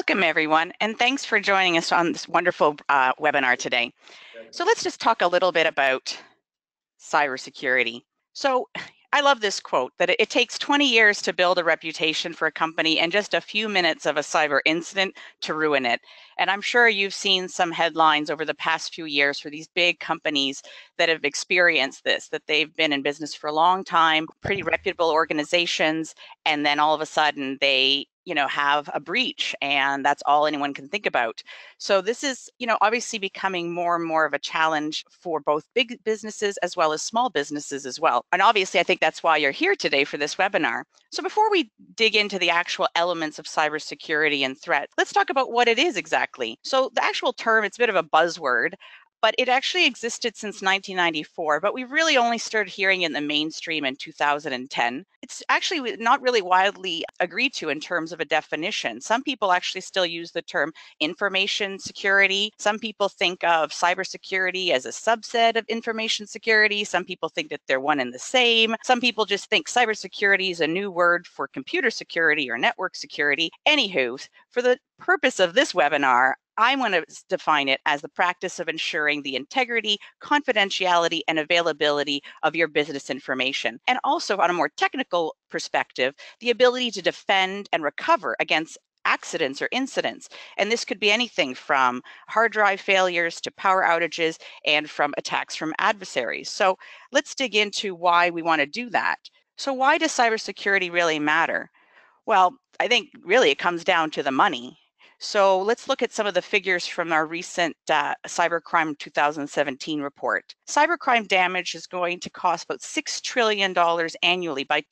Welcome, everyone, and thanks for joining us on this wonderful webinar today. So let's just talk a little bit about cybersecurity. So I love this quote that it takes 20 years to build a reputation for a company and just a few minutes of a cyber incident to ruin it. And I'm sure you've seen some headlines over the past few years for these big companies that have experienced this, that they've been in business for a long time, pretty reputable organizations, and then all of a sudden they have a breach, and that's all anyone can think about. So this is, obviously becoming more and more of a challenge for both big businesses as well as small businesses as well. And obviously, I think that's why you're here today for this webinar. So before we dig into the actual elements of cybersecurity and threat, let's talk about what it is exactly. So the actual term, it's a bit of a buzzword, but it actually existed since 1994, but we really only started hearing it in the mainstream in 2010. It's actually not really widely agreed to in terms of a definition. Some people actually still use the term information security. Some people think of cybersecurity as a subset of information security. Some people think that they're one and the same. Some people just think cybersecurity is a new word for computer security or network security. Anywho, for the purpose of this webinar, I'm going to define it as the practice of ensuring the integrity, confidentiality, and availability of your business information. And also, on a more technical perspective, the ability to defend and recover against accidents or incidents. And this could be anything from hard drive failures to power outages and from attacks from adversaries. So let's dig into why we want to do that. So why does cybersecurity really matter? Well, I think really it comes down to the money. So let's look at some of the figures from our recent Cybercrime 2017 report. Cybercrime damage is going to cost about $6 trillion annually by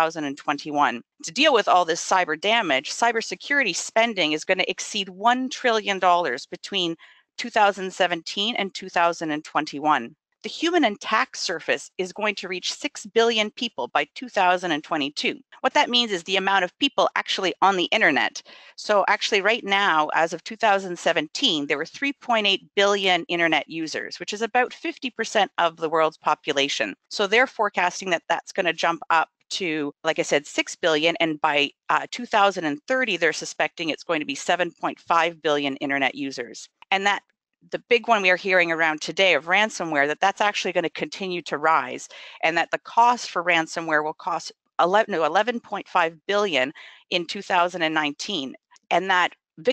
2021. To deal with all this cyber damage, cybersecurity spending is going to exceed $1 trillion between 2017 and 2021. The human attack surface is going to reach 6 billion people by 2022. What that means is the amount of people actually on the internet. So actually right now, as of 2017, there were 3.8 billion internet users, which is about 50% of the world's population. So they're forecasting that that's going to jump up to, like I said, 6 billion, and by 2030, they're suspecting it's going to be 7.5 billion internet users. And that the big one we are hearing around today of ransomware, that's actually going to continue to rise, and that the cost for ransomware will cost 11.5 billion in 2019. And that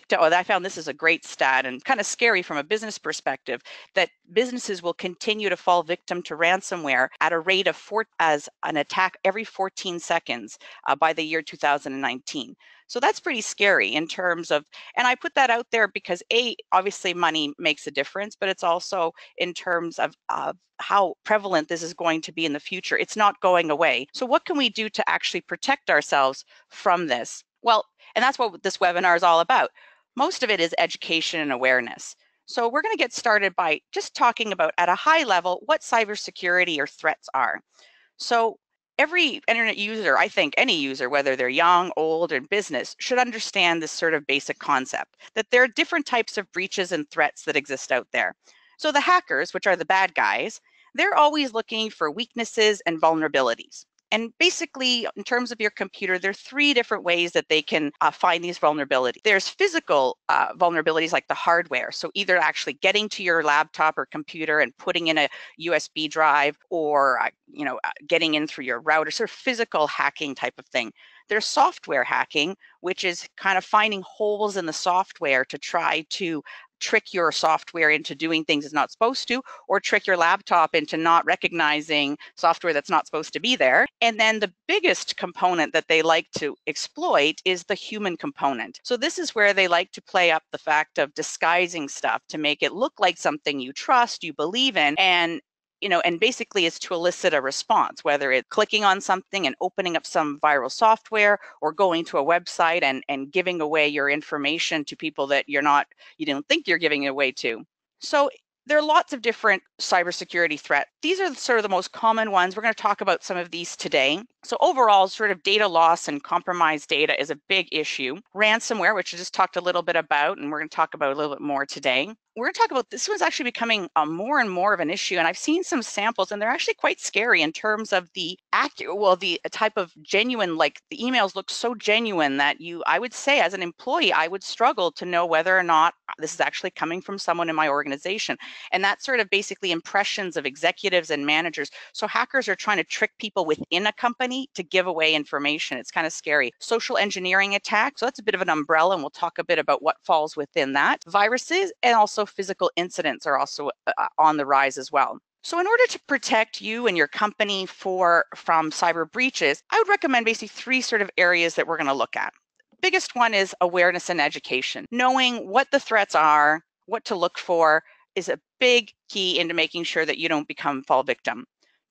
I found this is a great stat and kind of scary from a business perspective, that businesses will continue to fall victim to ransomware at a rate of as an attack every 14 seconds by the year 2019. So that's pretty scary in terms of, and I put that out there because obviously money makes a difference, but it's also in terms of how prevalent this is going to be in the future. It's not going away. So what can we do to actually protect ourselves from this? Well, and that's what this webinar is all about. Most of it is education and awareness. So we're going to get started by just talking about, at a high level, what cybersecurity or threats are. So every internet user, I think any user, whether they're young, old, or business, should understand this sort of basic concept, that there are different types of breaches and threats that exist out there. So the hackers, which are the bad guys, they're always looking for weaknesses and vulnerabilities. And basically, in terms of your computer, there are three different ways that they can find these vulnerabilities. There's physical vulnerabilities like the hardware. So either actually getting to your laptop or computer and putting in a USB drive, or getting in through your router, sort of physical hacking type of thing. There's software hacking, which is kind of finding holes in the software to try to trick your software into doing things it's not supposed to, or trick your laptop into not recognizing software that's not supposed to be there. And then the biggest component that they like to exploit is the human component. So this is where they like to play up the fact of disguising stuff to make it look like something you trust, you believe in, and basically it's to elicit a response, whether it's clicking on something and opening up some viral software, or going to a website and giving away your information to people that you didn't think you're giving it away to. So there are lots of different cybersecurity threats. These are sort of the most common ones. We're going to talk about some of these today. So overall, sort of data loss and compromised data is a big issue. Ransomware, which I just talked a little bit about, and we're going to talk about a little bit more today. we're going to talk about this one's actually becoming more and more of an issue, and I've seen some samples, and they're actually quite scary in terms of the type of genuine, like the emails look so genuine that I would say as an employee, I would struggle to know whether or not this is actually coming from someone in my organization. And that's sort of basically impressions of executives and managers. So hackers are trying to trick people within a company to give away information. It's kind of scary. Social engineering attacks, so that's a bit of an umbrella, and we'll talk a bit about what falls within that. Viruses and also physical incidents are also on the rise as well. So in order to protect you and your company from cyber breaches, I would recommend basically 3 sort of areas that we're going to look at. Biggest one is awareness and education. Knowing what the threats are, what to look for is a big key into making sure that you don't fall victim.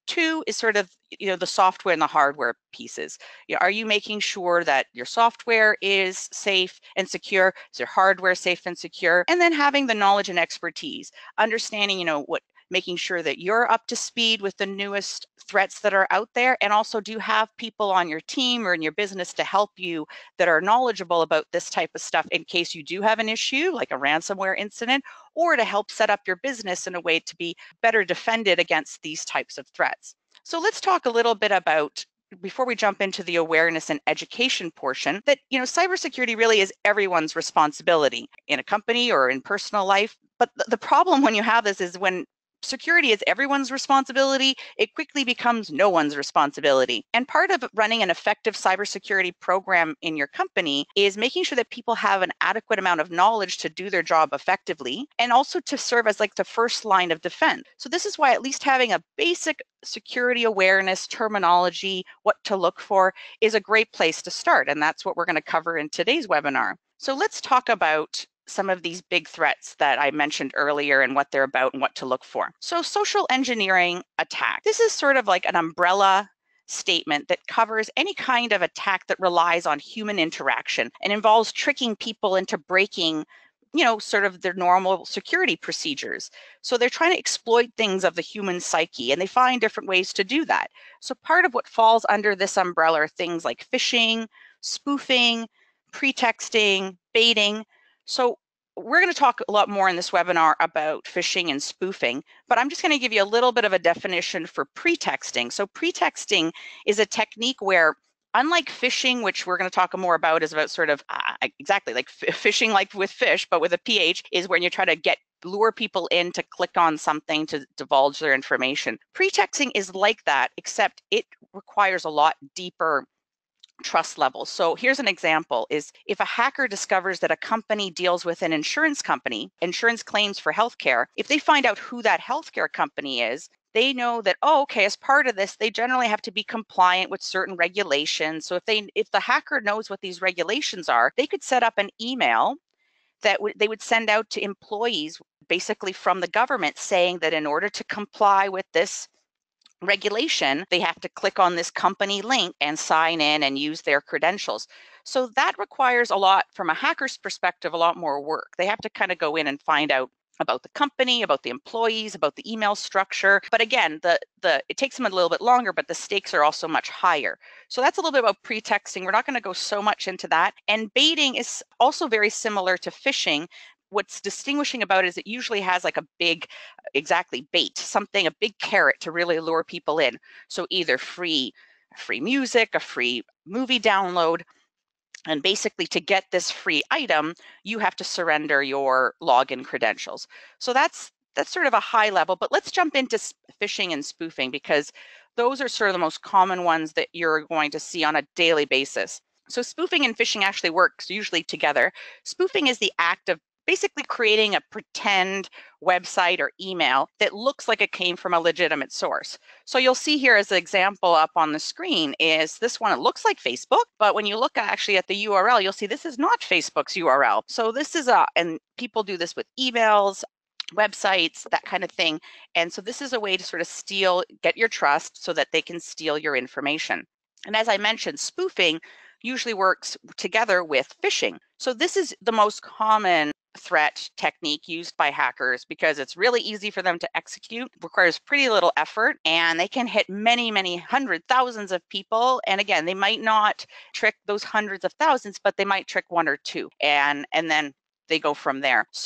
2 is sort of, the software and the hardware pieces. Are you making sure that your software is safe and secure? Is your hardware safe and secure? And then having the knowledge and expertise, understanding, making sure that you're up to speed with the newest threats that are out there, and also do have people on your team or in your business to help you that are knowledgeable about this type of stuff in case you do have an issue like a ransomware incident, or to help set up your business in a way to be better defended against these types of threats. So let's talk a little bit about, before we jump into the awareness and education portion, that cybersecurity really is everyone's responsibility in a company or in personal life. But the problem when you have this is when security is everyone's responsibility, it quickly becomes no one's responsibility. And part of running an effective cybersecurity program in your company is making sure that people have an adequate amount of knowledge to do their job effectively, and also to serve as like the first line of defense. So this is why at least having a basic security awareness, terminology, what to look for is a great place to start. And that's what we're going to cover in today's webinar. So let's talk about some of these big threats that I mentioned earlier and what they're about and what to look for. So social engineering attack. This is sort of like an umbrella statement that covers any kind of attack that relies on human interaction and involves tricking people into breaking sort of their normal security procedures. So they're trying to exploit things of the human psyche, and they find different ways to do that. So part of what falls under this umbrella are things like phishing, spoofing, pretexting, baiting. So we're going to talk a lot more in this webinar about phishing and spoofing, but I'm just going to give you a little bit of a definition for pretexting. So pretexting is a technique where, unlike phishing, which we're going to talk more about, is about sort of exactly like phishing, like with fish, but with a PH, is when you try to lure people in to click on something to divulge their information. Pretexting is like that, except it requires a lot deeper trust levels. So here's an example: is if a hacker discovers that a company deals with an insurance company, insurance claims for healthcare, if they find out who that healthcare company is, they know that, oh, okay, as part of this, they generally have to be compliant with certain regulations. So if the hacker knows what these regulations are, they could set up an email that they would send out to employees, basically from the government, saying that in order to comply with this regulation, they have to click on this company link and sign in and use their credentials. So that requires a lot, from a hacker's perspective, a lot more work. They have to kind of go in and find out about the company, about the employees, about the email structure. But again, it takes them a little bit longer, but the stakes are also much higher. So that's a little bit about pretexting. We're not going to go so much into that. And baiting is also very similar to phishing. What's distinguishing about it is it usually has like a big, exactly, bait, something, a big carrot to really lure people in. So either free music, a free movie download, and basically to get this free item, you have to surrender your login credentials. So that's sort of a high level, but let's jump into phishing and spoofing, because those are sort of the most common ones that you're going to see on a daily basis. So spoofing and phishing actually works usually together. Spoofing is the act of basically creating a pretend website or email that looks like it came from a legitimate source. So you'll see here as an example up on the screen is this one. It looks like Facebook, but when you look actually at the URL, you'll see this is not Facebook's URL. So this is and people do this with emails, websites, that kind of thing. And so this is a way to sort of get your trust so that they can steal your information. And as I mentioned, spoofing usually works together with phishing. So this is the most common threat technique used by hackers because it's really easy for them to execute, requires pretty little effort, and they can hit many, many thousands of people. And again, they might not trick those hundreds of thousands, but they might trick one or two, and then they go from there. So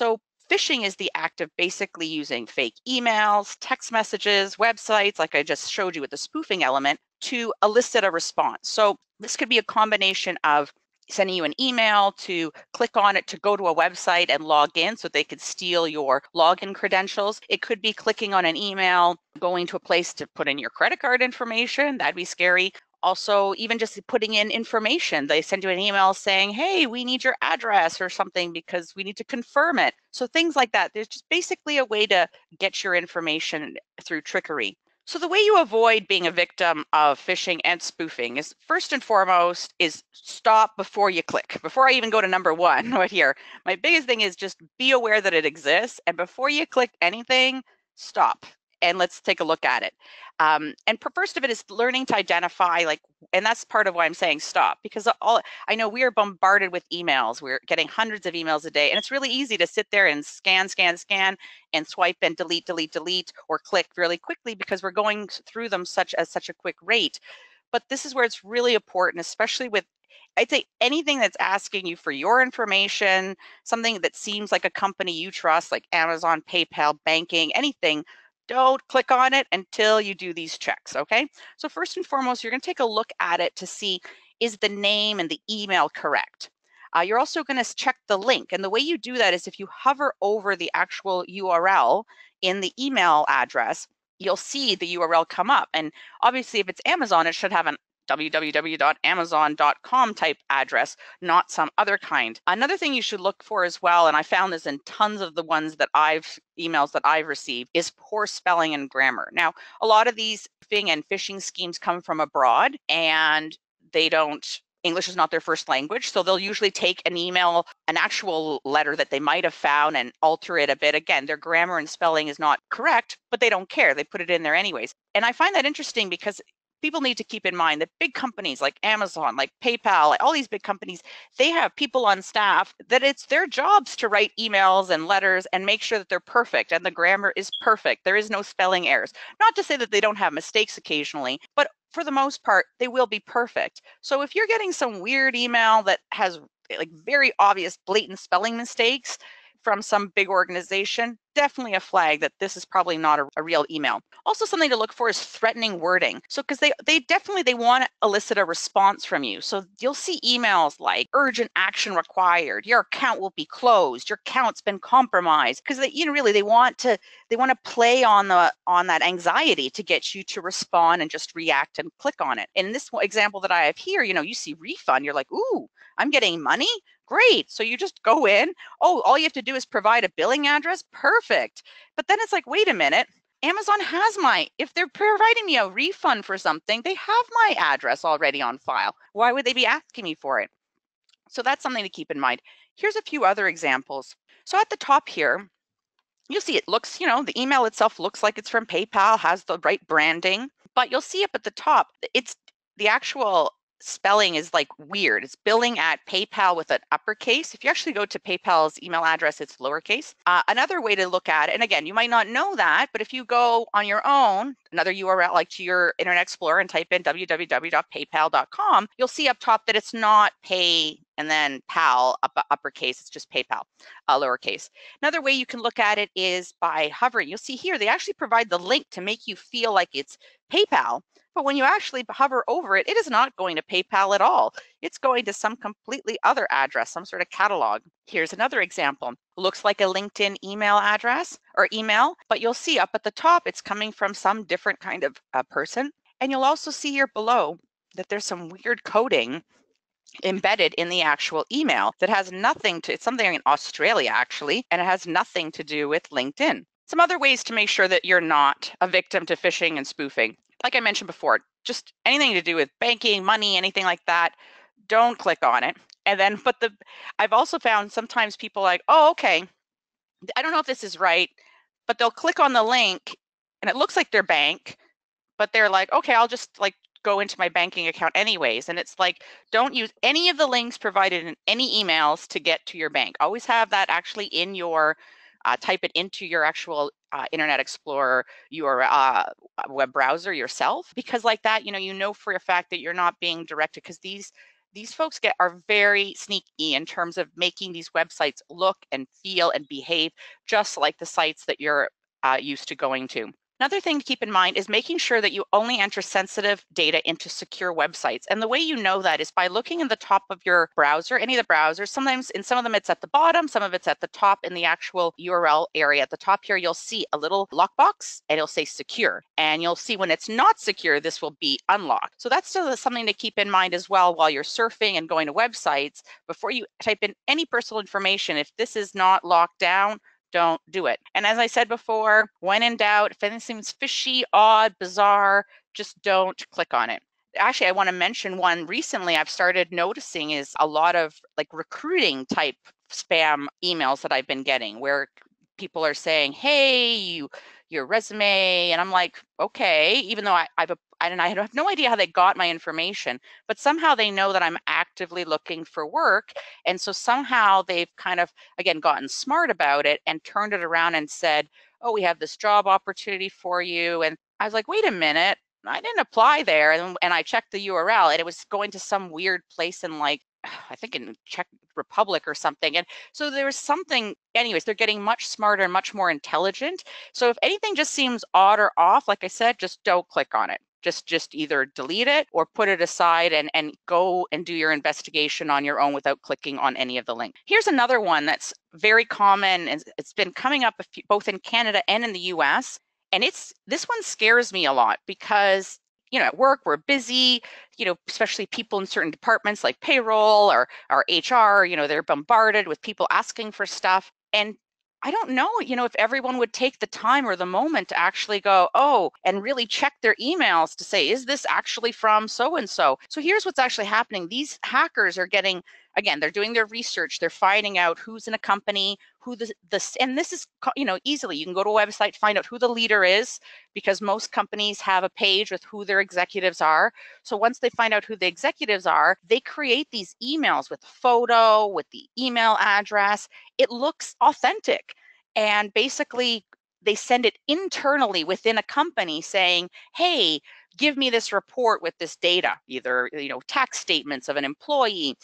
Phishing is the act of basically using fake emails, text messages, websites, like I just showed you with the spoofing element, to elicit a response. So this could be a combination of sending you an email to click on it to go to a website and log in so they could steal your login credentials. It could be clicking on an email, going to a place to put in your credit card information. That'd be scary. Also, even just putting in information, they send you an email saying, hey, we need your address or something because we need to confirm it. So things like that. There's just basically a way to get your information through trickery. So the way you avoid being a victim of phishing and spoofing is first and foremost is stop before you click. Before I even go to number one right here, my biggest thing is just be aware that it exists. And before you click anything, stop and let's take a look at it. And first of it is learning to identify, like, and that's part of why I'm saying stop, because I know we are bombarded with emails. We're getting hundreds of emails a day, and it's really easy to sit there and scan, and swipe and delete, or click really quickly because we're going through them such a quick rate. But this is where it's really important, especially with, I'd say, anything that's asking you for your information, something that seems like a company you trust, like Amazon, PayPal, banking, anything. Don't click on it until you do these checks, okay? So first and foremost, you're going to take a look at it to see, is the name and the email correct? You're also going to check the link. And the way you do that is if you hover over the actual URL in the email address, you'll see the URL come up. And obviously, if it's Amazon, it should have an www.amazon.com type address, not some other kind. Another thing you should look for as well, and I found this in tons of the ones that emails that I've received, is poor spelling and grammar. Now, a lot of these phishing and phishing schemes come from abroad, and English is not their first language, so they'll usually take an email, an actual letter that they might have found, and alter it a bit. Again, their grammar and spelling is not correct, but they don't care. They put it in there anyways. And I find that interesting because people need to keep in mind that big companies like Amazon, like PayPal, like all these big companies, they have people on staff that it's their jobs to write emails and letters and make sure that they're perfect and the grammar is perfect. There is no spelling errors. Not to say that they don't have mistakes occasionally, but for the most part, they will be perfect. So if you're getting some weird email that has like very obvious blatant spelling mistakes from some big organization, definitely a flag that this is probably not a real email. Also, something to look for is threatening wording. So because they want to elicit a response from you. So you'll see emails like urgent action required, your account will be closed, your account's been compromised, because they want to play on that anxiety to get you to respond and just react and click on it. In this example that I have here, you see refund, you're like, ooh, I'm getting money. Great. So you just go in. Oh, all you have to do is provide a billing address. Perfect. But then it's like, wait a minute. Amazon has if they're providing me a refund for something, they have my address already on file. Why would they be asking me for it? So that's something to keep in mind. Here's a few other examples. So at the top here, you'll see it looks, the email itself looks like it's from PayPal, has the right branding, but you'll see up at the top, it's the actual spelling is like weird. It's billing at PayPal with an uppercase. If you actually go to PayPal's email address, it's lowercase. Another way to look at it, and again, you might not know that, but if you go on your own, another URL like to your Internet Explorer and type in www.paypal.com, you'll see up top that it's not pay and then pal uppercase, it's just PayPal lowercase. Another way you can look at it is by hovering. You'll see here, they actually provide the link to make you feel like it's PayPal. But when you actually hover over it, it is not going to PayPal at all. It's going to some completely other address, some sort of catalog. Here's another example. Looks like a LinkedIn email address or email, but you'll see up at the top, it's coming from some different kind of person. And you'll also see here below that there's some weird coding embedded in the actual email that has nothing to, it's something in Australia actually, and it has nothing to do with LinkedIn. Some other ways to make sure that you're not a victim to phishing and spoofing. Like I mentioned before, just anything to do with banking, money, anything like that, don't click on it. And then, I've also found sometimes people like, oh, okay, I don't know if this is right, but they'll click on the link and it looks like their bank, but they're like, okay, I'll just like go into my banking account anyways. And it's like, don't use any of the links provided in any emails to get to your bank. Always have that actually in your, type it into your actual Internet Explorer, your web browser yourself, because like that, you know for a fact that you're not being directed, because these these folks are very sneaky in terms of making these websites look and feel and behave just like the sites that you're used to going to. Another thing to keep in mind is making sure that you only enter sensitive data into secure websites. And the way you know that is by looking in the top of your browser, any of the browsers. Sometimes in some of them it's at the bottom, some of it's at the top in the actual URL area. At the top here, you'll see a little lockbox and it'll say secure. And you'll see when it's not secure, this will be unlocked. So that's still something to keep in mind as well while you're surfing and going to websites. Before you type in any personal information, if this is not locked down, don't do it. And as I said before, when in doubt, if anything seems fishy, odd, bizarre, just don't click on it. Actually, I want to mention one recently I've started noticing is a lot of like recruiting type spam emails that I've been getting where people are saying, hey, your resume, and I'm like, okay, even though I have no idea how they got my information, but somehow they know that I'm actively looking for work. And so somehow they've kind of, again, gotten smart about it and turned it around and said, oh, we have this job opportunity for you. And I was like, wait a minute, I didn't apply there. And I checked the URL and it was going to some weird place in like, I think in Czech Republic or something. And so there was something, anyways, they're getting much smarter and much more intelligent. So if anything just seems odd or off, like I said, just don't click on it. Just either delete it or put it aside and go and do your investigation on your own without clicking on any of the links. Here's another one that's very common, and it's been coming up both in Canada and in the US. And this one scares me a lot because, you know, at work, we're busy, you know, especially people in certain departments like payroll or HR, you know, they're bombarded with people asking for stuff. And I don't know, you know, if everyone would take the time or the moment to actually go, oh, and really check their emails to say, is this actually from so-and-so? So here's what's actually happening. These hackers are getting, again, they're doing their research. They're finding out who's in a company, who and this is, you know, easily. You can go to a website, find out who the leader is, because most companies have a page with who their executives are. So once they find out who the executives are, they create these emails with the photo, with the email address. It looks authentic. And basically, they send it internally within a company saying, hey, give me this report with this data, either, you know, tax statements of an employee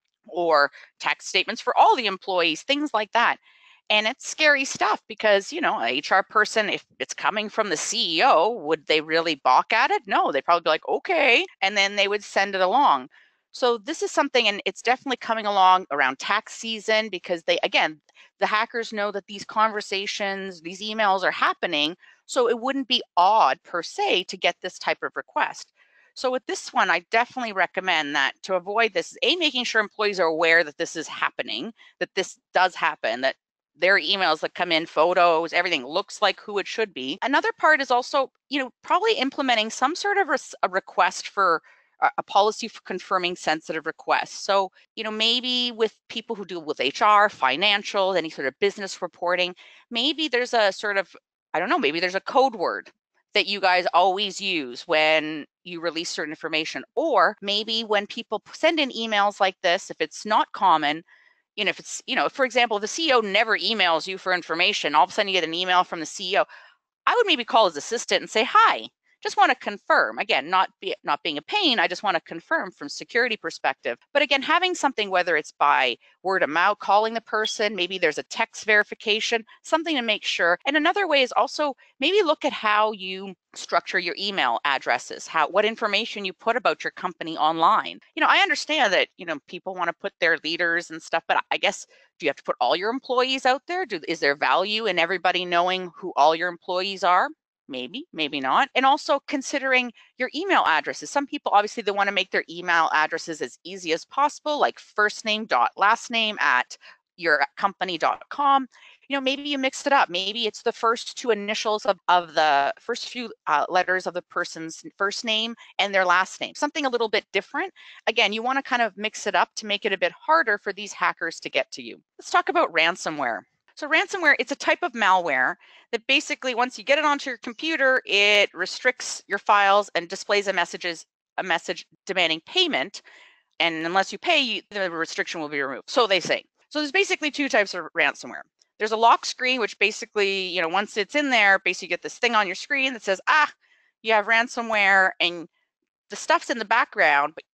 or tax statements for all the employees, things like that. And it's scary stuff because, you know, a HR person, if it's coming from the CEO, would they really balk at it? No, they'd probably be like, okay. And then they would send it along. So this is something, and it's definitely coming along around tax season because again, the hackers know that these conversations, these emails are happening. So it wouldn't be odd per se to get this type of request. So with this one, I definitely recommend that to avoid this, making sure employees are aware that this is happening, that this does happen, that their emails that come in, photos, everything looks like who it should be. Another part is also, you know, probably implementing some sort of a request for a policy for confirming sensitive requests. So, you know, maybe with people who deal with HR, financial, any sort of business reporting, maybe there's a sort of, I don't know, maybe there's a code word that you guys always use when you release certain information. Or maybe when people send in emails like this, if it's not common, you know, if it's, you know, for example, if the CEO never emails you for information, all of a sudden you get an email from the CEO, I would maybe call his assistant and say, hi, just want to confirm. Again, not being a pain, I just want to confirm from security perspective. But again, having something, whether it's by word of mouth, calling the person, maybe there's a text verification, something to make sure. And another way is also maybe look at how you structure your email addresses, what information you put about your company online. You know, I understand that, you know, people want to put their leaders and stuff, but I guess, do you have to put all your employees out there? Is there value in everybody knowing who all your employees are? Maybe, maybe not. And also considering your email addresses. Some people, obviously, they want to make their email addresses as easy as possible, like first name dot last name at yourcompany.com. You know, maybe you mixed it up. Maybe it's the first two initials of the first few letters of the person's first name and their last name, something a little bit different. Again, you want to kind of mix it up to make it a bit harder for these hackers to get to you. Let's talk about ransomware. So ransomware, it's a type of malware that basically, once you get it onto your computer, it restricts your files and displays a message demanding payment. And unless you pay, the restriction will be removed. So they say. So there's basically two types of ransomware. There's a lock screen, which basically, you know, once it's in there, basically you get this thing on your screen that says, you have ransomware, and the stuff's in the background, but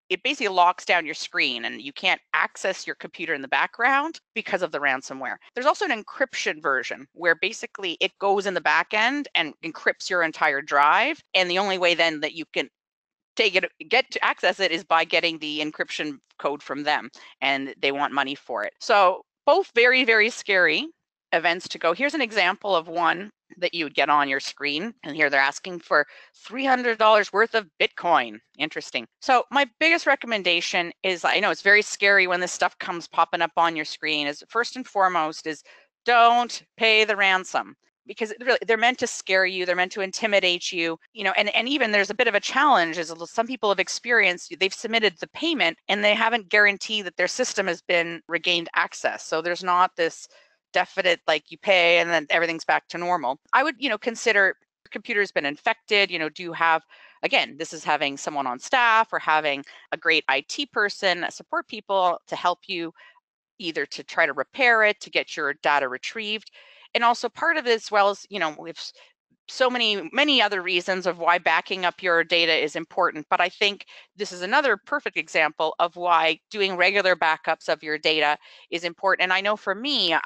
it basically locks down your screen and you can't access your computer in the background because of the ransomware. There's also an encryption version where basically it goes in the back end and encrypts your entire drive. And the only way then that you can get to access it is by getting the encryption code from them, and they want money for it. So both very, very scary events to go. Here's an example of one that you would get on your screen, and here they're asking for $300 worth of Bitcoin. Interesting. So my biggest recommendation is, I know it's very scary when this stuff comes popping up on your screen, is first and foremost is don't pay the ransom, because really they're meant to scare you, they're meant to intimidate you, and even there's a bit of a challenge, as some people have experienced, they've submitted the payment and they haven't guaranteed that their system has been regained access. So there's not this definite, like, you pay and then everything's back to normal. I would, consider your computer's been infected, do you have, again, this is having someone on staff or having a great IT person, support people to help you either to try to repair it, to get your data retrieved. And also part of it, as well as, we've so many other reasons of why backing up your data is important. But I think this is another perfect example of why doing regular backups of your data is important. And I know for me,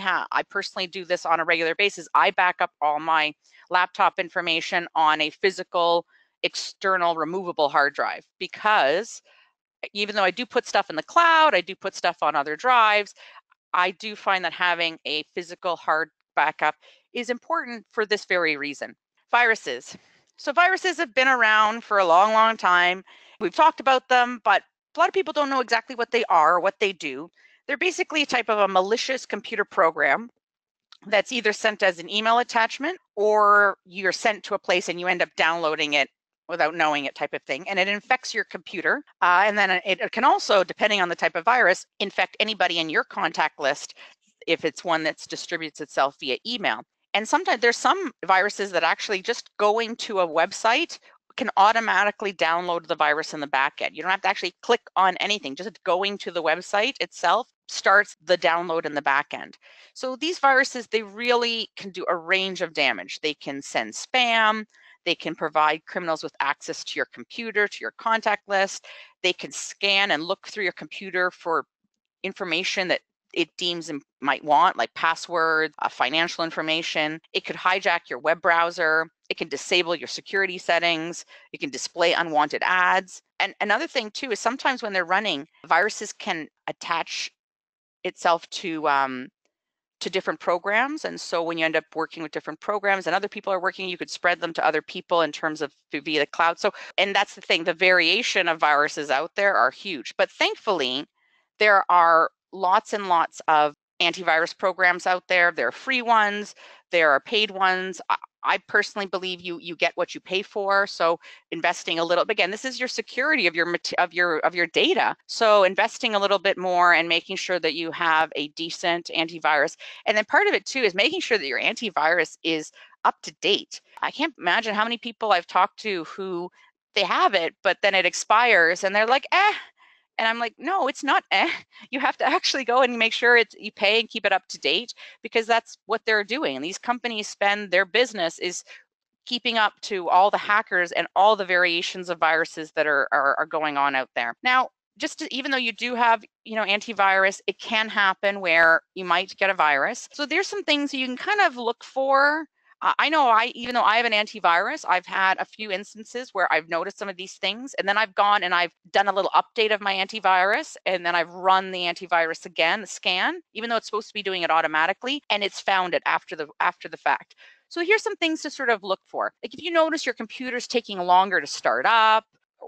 I personally do this on a regular basis. I back up all my laptop information on a physical, external, removable hard drive, because even though I do put stuff in the cloud, I do put stuff on other drives, I do find that having a physical hard backup is important for this very reason. Viruses. So viruses have been around for a long, long time. We've talked about them, but a lot of people don't know exactly what they are or what they do. They're basically a type of a malicious computer program that's either sent as an email attachment or you're sent to a place and you end up downloading it without knowing it, type of thing. And it infects your computer. And then it can also, depending on the type of virus, infect anybody in your contact list if it's one that distributes itself via email. And sometimes there's some viruses that actually just going to a website can automatically download the virus in the back end. You don't have to actually click on anything. Just going to the website itself starts the download in the back end. So these viruses, they really can do a range of damage. They can send spam. They can provide criminals with access to your computer, to your contact list. They can scan and look through your computer for information that it deems might want, like passwords, financial information. It could hijack your web browser. It can disable your security settings. It can display unwanted ads. And another thing too is sometimes when they're running, viruses can attach itself to different programs. And so when you end up working with different programs and other people are working, you could spread them to other people in terms of via the cloud. So, and that's the thing, the variation of viruses out there are huge. But thankfully, there are lots and lots of antivirus programs out there. There are free ones, there are paid ones. I personally believe you get what you pay for. So investing a little, again, this is your security of your data. So investing a little bit more and making sure that you have a decent antivirus. And then part of it too is making sure that your antivirus is up to date. I can't imagine how many people I've talked to who they have it, but then it expires and they're like, and I'm like, no, it's not. You have to actually go and make sure you pay and keep it up to date, because that's what they're doing. And these companies spend, their business is keeping up to all the hackers and all the variations of viruses that are going on out there. Now, even though you do have, antivirus, it can happen where you might get a virus. So there's some things you can kind of look for. I know even though I have an antivirus, I've had a few instances where I've noticed some of these things, and then I've gone and I've done a little update of my antivirus, and then I've run the antivirus again, the scan, even though it's supposed to be doing it automatically, and it's found it after the fact. So here's some things to sort of look for. Like if you notice your computer's taking longer to start up,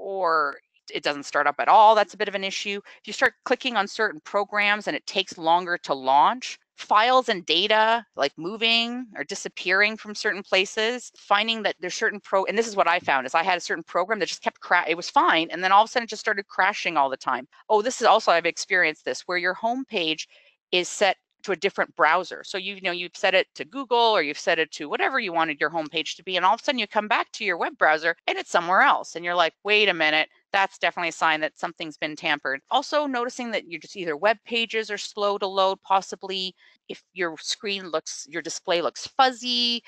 or it doesn't start up at all, that's a bit of an issue. If you start clicking on certain programs and it takes longer to launch, files and data like moving or disappearing from certain places, finding that there's certain and this is what I found, is I had a certain program that just kept it was fine, and then all of a sudden it just started crashing all the time. Oh, this is also, I've experienced this, where your home page is set to a different browser. So you've set it to Google, or you've set it to whatever you wanted your home page to be, and all of a sudden you come back to your web browser and it's somewhere else, and you're like, wait a minute, That's definitely a sign that something's been tampered. Also noticing that you're just either web pages are slow to load, possibly if your your display looks fuzzy,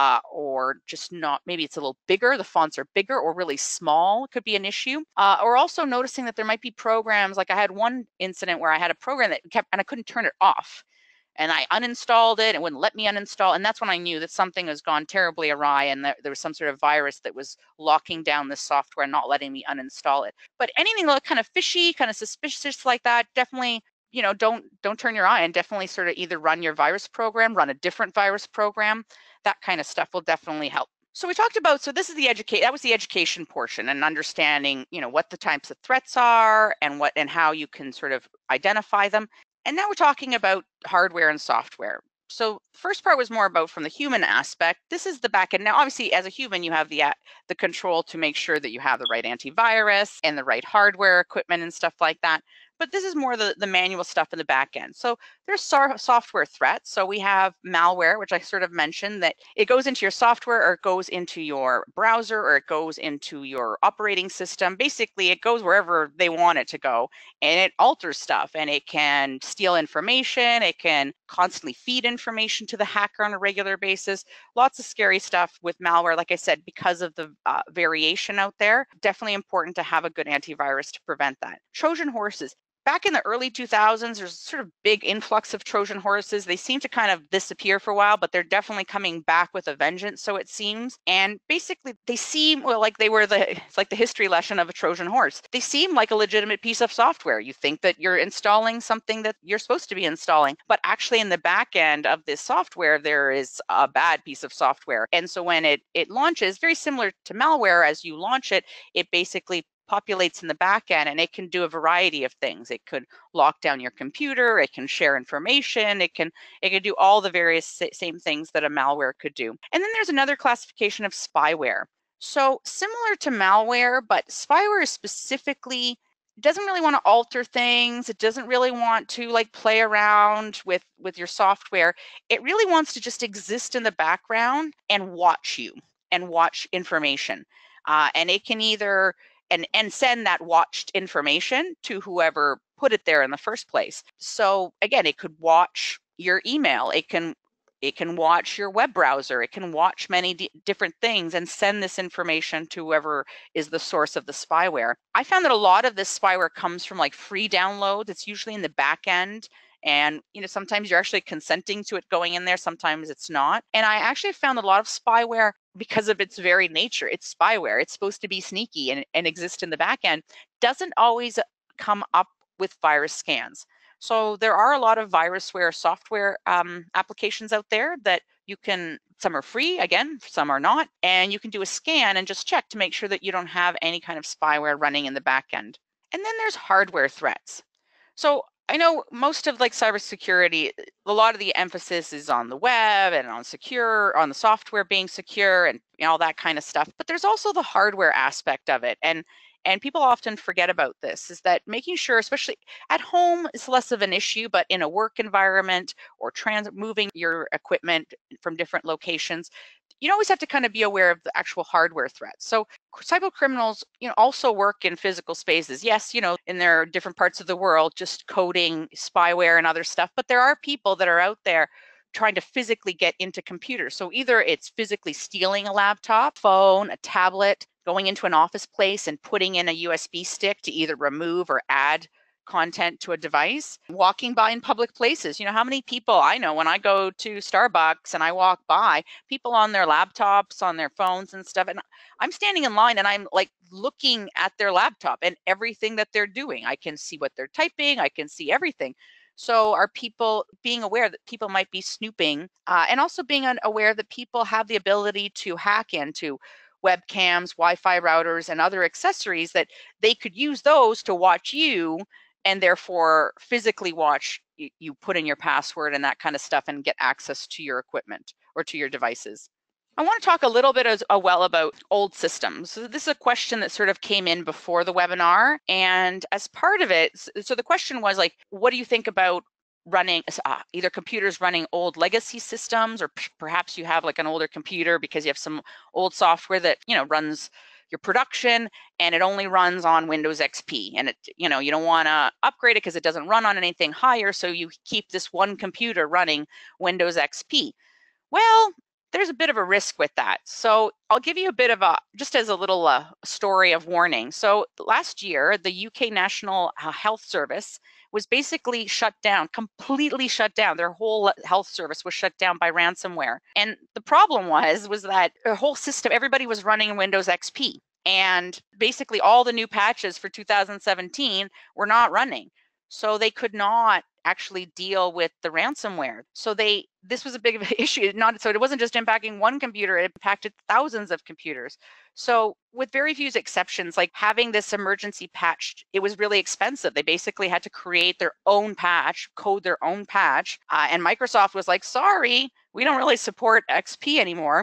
or just not, maybe it's a little bigger, the fonts are bigger or really small, could be an issue. Or also noticing that there might be programs, like I had one incident where I had a program that kept, and I couldn't turn it off. And I uninstalled it, and wouldn't let me uninstall. And that's when I knew that something has gone terribly awry, and there was some sort of virus that was locking down this software and not letting me uninstall it. But anything that looked kind of fishy, kind of suspicious like that, definitely, don't turn your eye, and definitely sort of either run your virus program, run a different virus program. That kind of stuff will definitely help. So we talked about, so this is that was the education portion, and understanding, what the types of threats are and how you can sort of identify them. And now we're talking about hardware and software. So the first part was more about from the human aspect. This is the back end. Now, obviously, as a human, you have the control to make sure that you have the right antivirus and the right hardware equipment and stuff like that. But this is more the manual stuff in the back end. So there's software threats. So we have malware, which I sort of mentioned, that it goes into your software, or it goes into your browser, or it goes into your operating system. Basically, it goes wherever they want it to go, and it alters stuff, and it can steal information. It can constantly feed information to the hacker on a regular basis. Lots of scary stuff with malware, like I said, because of the variation out there. Definitely important to have a good antivirus to prevent that. Trojan horses. Back in the early 2000s, there's sort of big influx of Trojan horses. They seem to kind of disappear for a while, but they're definitely coming back with a vengeance, so it seems. And basically, they seem, well, like they were it's like the history lesson of a Trojan horse. They seem like a legitimate piece of software. You think that you're installing something that you're supposed to be installing, but actually in the back end of this software, there is a bad piece of software. And so when it launches, very similar to malware, as you launch it, it basically populates in the back end, and it can do a variety of things. It could lock down your computer, it can share information, it can do all the various same things that a malware could do. And then there's another classification of spyware. So similar to malware, but spyware is specifically, it doesn't really want to alter things. It doesn't really want to like play around with your software. It really wants to just exist in the background and watch you and watch information. And it can either and send that watched information to whoever put it there in the first place. So again, it could watch your email. It can watch your web browser. It can watch many different things and send this information to whoever is the source of the spyware. I found that a lot of this spyware comes from like free downloads. It's usually in the back end. And sometimes you're actually consenting to it going in there, sometimes it's not. And I actually found a lot of spyware, because of its very nature, it's spyware, it's supposed to be sneaky and exist in the back end, doesn't always come up with virus scans. So there are a lot of virusware software applications out there that you can, some are free, again, some are not, and you can do a scan and just check to make sure that you don't have any kind of spyware running in the back end. And then there's hardware threats. So I know most of like cybersecurity, a lot of the emphasis is on the web and on the software being secure and all that kind of stuff. But there's also the hardware aspect of it. And people often forget about this, is that making sure, especially at home, is less of an issue, but in a work environment or moving your equipment from different locations, you always have to kind of be aware of the actual hardware threats. So cyber criminals, also work in physical spaces. Yes, in their different parts of the world, just coding spyware and other stuff. But there are people that are out there trying to physically get into computers. So either it's physically stealing a laptop, phone, a tablet, going into an office place and putting in a USB stick to either remove or add content to a device, walking by in public places. How many people I know when I go to Starbucks and I walk by, people on their laptops, on their phones and stuff, and I'm standing in line and I'm like looking at their laptop and everything that they're doing. I can see what they're typing, I can see everything. So are people being aware that people might be snooping, and also being aware that people have the ability to hack into webcams, Wi-Fi routers, and other accessories, that they could use those to watch you and therefore physically watch you put in your password and that kind of stuff and get access to your equipment or to your devices. I want to talk a little bit as well about old systems. So this is a question that sort of came in before the webinar. And as part of it, so the question was like, what do you think about running either computers running old legacy systems, or perhaps you have like an older computer because you have some old software that runs your production, and it only runs on Windows XP. And you don't want to upgrade it because it doesn't run on anything higher, so you keep this one computer running Windows XP. Well, there's a bit of a risk with that. So I'll give you a bit of just as a little story of warning. So last year, the UK National Health Service was basically shut down, completely shut down. Their whole health service was shut down by ransomware. And the problem was that the whole system, everybody was running Windows XP. And basically all the new patches for 2017 were not running. So they could not actually deal with the ransomware. So this was a big issue. So it wasn't just impacting one computer, it impacted thousands of computers. So with very few exceptions, like having this emergency patch, it was really expensive. They basically had to create their own patch, code their own patch. And Microsoft was like, sorry, we don't really support XP anymore.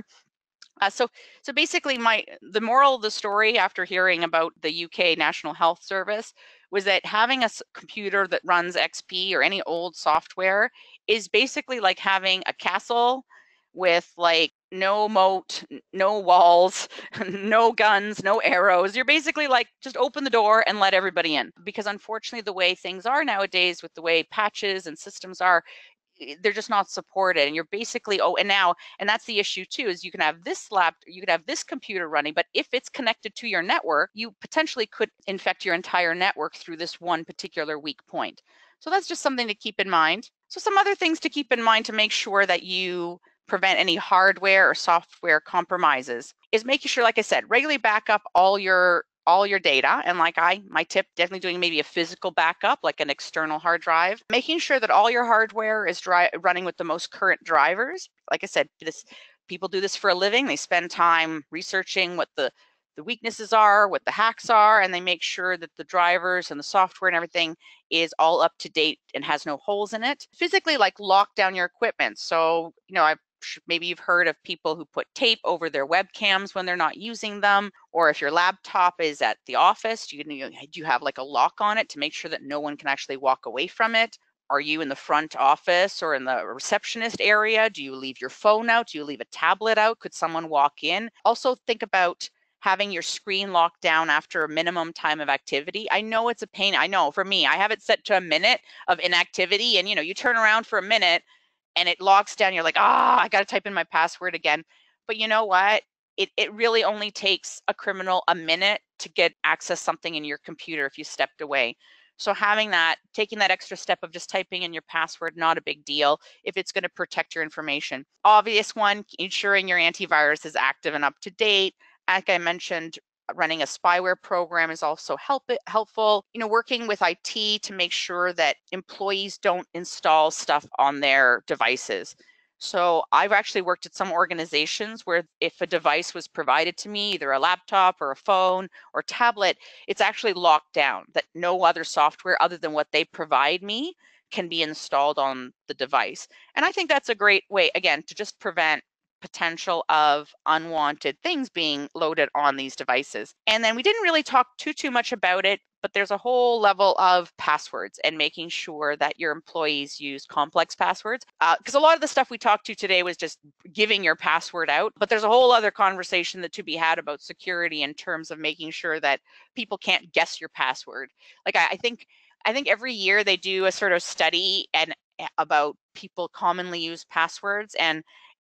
So basically the moral of the story after hearing about the UK National Health Service was that having a computer that runs XP or any old software is basically like having a castle with like no moat, no walls, no guns, no arrows. You're basically like, just open the door and let everybody in. Because unfortunately, the way things are nowadays with the way patches and systems are, they're just not supported. And you're basically, and that's the issue too, is you can have this computer running, but if it's connected to your network, you potentially could infect your entire network through this one particular weak point. So that's just something to keep in mind. So some other things to keep in mind to make sure that you prevent any hardware or software compromises is making sure, like I said, regularly back up all your data. And my tip, definitely doing maybe a physical backup, like an external hard drive, making sure that all your hardware is running with the most current drivers. Like I said, people do this for a living. They spend time researching what the weaknesses are, what the hacks are, and they make sure that the drivers and the software and everything is all up to date and has no holes in it. Physically, like lock down your equipment. So, maybe you've heard of people who put tape over their webcams when they're not using them, or if your laptop is at the office, do you have like a lock on it to make sure that no one can actually walk away from it? Are you in the front office or in the receptionist area? Do you leave your phone out? Do you leave a tablet out? Could someone walk in? Also think about having your screen locked down after a minimum time of activity. I know it's a pain. I know for me, I have it set to a minute of inactivity, and you turn around for a minute and it locks down. You're like, I got to type in my password again. But you know what? It really only takes a criminal a minute to get access something in your computer if you stepped away. So taking that extra step of just typing in your password, not a big deal if it's going to protect your information. Obvious one, ensuring your antivirus is active and up to date. Like I mentioned, running a spyware program is also helpful. Working with IT to make sure that employees don't install stuff on their devices. So I've actually worked at some organizations where if a device was provided to me, either a laptop or a phone or tablet, it's actually locked down, that no other software other than what they provide me can be installed on the device. And I think that's a great way, again, to just prevent potential of unwanted things being loaded on these devices. And then we didn't really talk too much about it, but there's a whole level of passwords and making sure that your employees use complex passwords. Because a lot of the stuff we talked to today was just giving your password out, but there's a whole other conversation to be had about security in terms of making sure that people can't guess your password. Like I think every year they do a sort of study about people commonly use passwords, and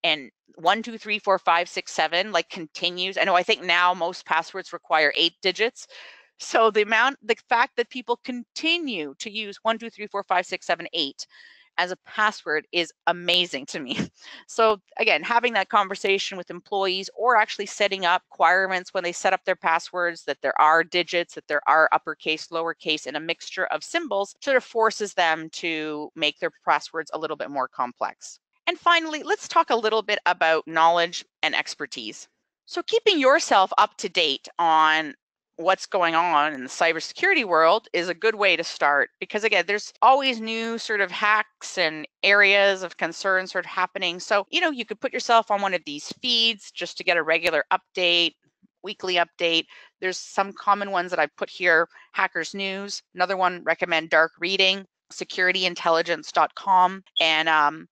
1, 2, 3, 4, 5, 6, 7 like continues. I think now most passwords require 8 digits. So the fact that people continue to use 1, 2, 3, 4, 5, 6, 7, 8 as a password is amazing to me. So again, having that conversation with employees, or actually setting up requirements when they set up their passwords, that there are digits, that there are uppercase, lowercase, and a mixture of symbols, sort of forces them to make their passwords a little bit more complex. And finally, let's talk a little bit about knowledge and expertise. So keeping yourself up to date on what's going on in the cybersecurity world is a good way to start, because again, there's always new sort of hacks and areas of concern sort of happening. So, you could put yourself on one of these feeds just to get a regular update, weekly update. There's some common ones that I put here: Hackers News. Another one, recommend Dark Reading, securityintelligence.com, and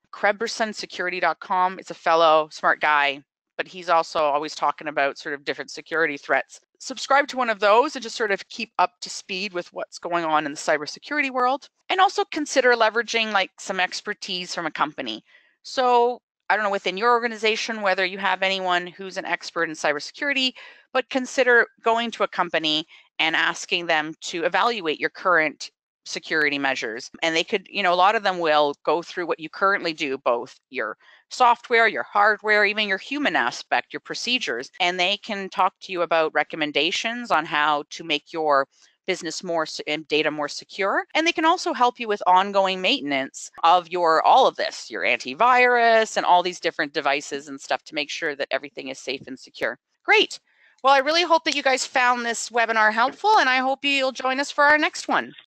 KrebsonSecurity.com. It's a fellow smart guy, but he's also always talking about sort of different security threats. subscribe to one of those and just sort of keep up to speed with what's going on in the cybersecurity world. And also consider leveraging like some expertise from a company. So I don't know within your organization whether you have anyone who's an expert in cybersecurity, but consider going to a company and asking them to evaluate your current security measures. And they could, a lot of them will go through what you currently do, both your software, your hardware, even your human aspect, your procedures, and they can talk to you about recommendations on how to make your business more and data more secure. And they can also help you with ongoing maintenance of all of this, your antivirus and all these different devices and stuff to make sure that everything is safe and secure. Great. Well, I really hope that you guys found this webinar helpful, and I hope you'll join us for our next one.